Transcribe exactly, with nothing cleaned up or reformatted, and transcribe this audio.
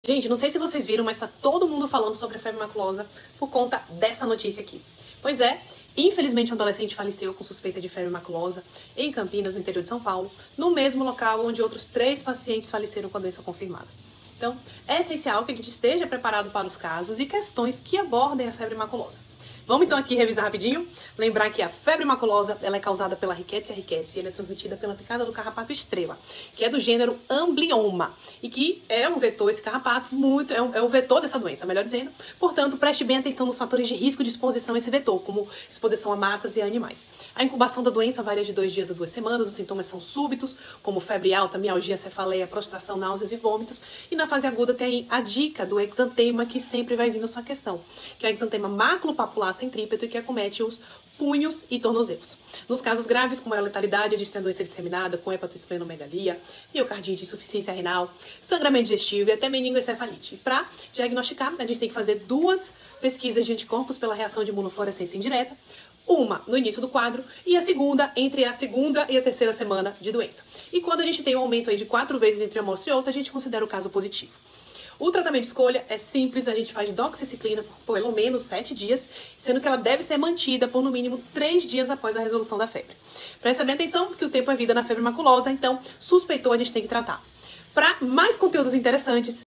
Gente, não sei se vocês viram, mas tá todo mundo falando sobre a febre maculosa por conta dessa notícia aqui. Pois é, infelizmente um adolescente faleceu com suspeita de febre maculosa em Campinas, no interior de São Paulo, no mesmo local onde outros três pacientes faleceram com a doença confirmada. Então, é essencial que a gente esteja preparado para os casos e questões que abordem a febre maculosa. Vamos então aqui revisar rapidinho. Lembrar que a febre maculosa ela é causada pela Rickettsia rickettsii e ela é transmitida pela picada do carrapato estrela, que é do gênero Amblyomma e que é um vetor, esse carrapato, muito, é, um, é o vetor dessa doença, melhor dizendo. Portanto, preste bem atenção nos fatores de risco de exposição a esse vetor, como exposição a matas e a animais. A incubação da doença varia de dois dias a duas semanas, os sintomas são súbitos, como febre alta, mialgia, cefaleia, prostração, náuseas e vômitos. E na fase aguda tem a dica do exantema, que sempre vai vir na sua questão, que é o exantema maculopapular centrípeto e que acomete os punhos e tornozelos. Nos casos graves, com maior letalidade, a gente tem a doença disseminada com hepatosplenomegalia, miocardite, insuficiência renal, sangramento digestivo e até meningoencefalite. Para diagnosticar, a gente tem que fazer duas pesquisas de anticorpos pela reação de imunofluorescência indireta, uma no início do quadro e a segunda entre a segunda e a terceira semana de doença. E quando a gente tem um aumento aí de quatro vezes entre uma amostra e outra, a gente considera o caso positivo. O tratamento de escolha é simples, a gente faz doxiciclina por pelo menos sete dias, sendo que ela deve ser mantida por no mínimo três dias após a resolução da febre. Preste bem atenção, porque o tempo é vida na febre maculosa, então suspeitou, a gente tem que tratar. Para mais conteúdos interessantes,